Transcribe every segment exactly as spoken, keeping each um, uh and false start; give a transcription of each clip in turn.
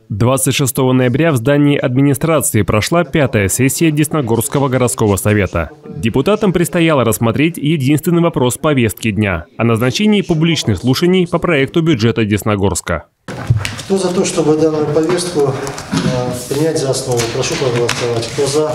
двадцать шестого ноября в здании администрации прошла пятая сессия Десногорского городского совета. Депутатам предстояло рассмотреть единственный вопрос повестки дня – о назначении публичных слушаний по проекту бюджета Десногорска. Кто за то, чтобы данную повестку э, принять за основу? Прошу проголосовать. Кто за?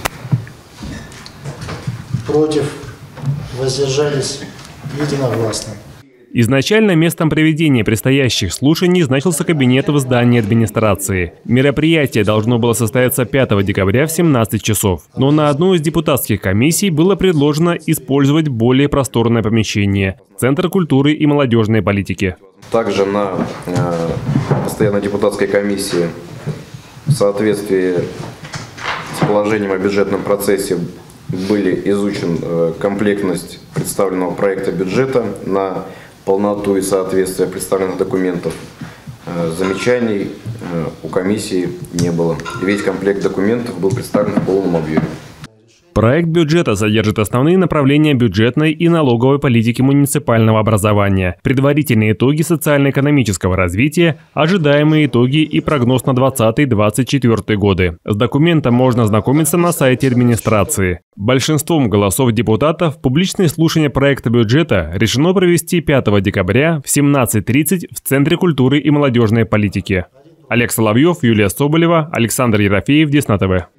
Против? Воздержались? Единогласно. Изначально местом проведения предстоящих слушаний значился кабинет в здании администрации. Мероприятие должно было состояться пятого декабря в семнадцать часов. Но на одну из депутатских комиссий было предложено использовать более просторное помещение – Центр культуры и молодежной политики. Также на э, постоянной депутатской комиссии в соответствии с положением о бюджетном процессе были изучен э, комплектность представленного проекта бюджета на полноту и соответствие представленных документов. Замечаний у комиссии не было. Весь комплект документов был представлен в полном объеме. Проект бюджета содержит основные направления бюджетной и налоговой политики муниципального образования, предварительные итоги социально-экономического развития, ожидаемые итоги и прогноз на двадцатый — двадцать четвёртый годы. С документом можно ознакомиться на сайте администрации. Большинством голосов депутатов публичные слушания проекта бюджета решено провести пятого декабря в семнадцать тридцать в Центре культуры и молодежной политики. Олег Соловьев, Юлия Соболева, Александр Ерофеев, Десна ТВ.